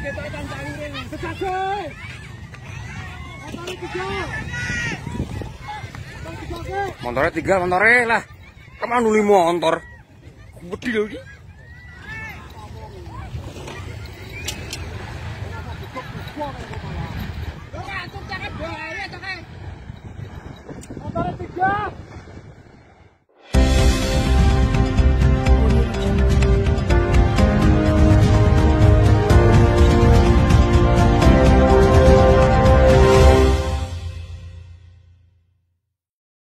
Motornya 3 motornya lah. Kemana nuli motor? Gede lho iki. Motornya 3.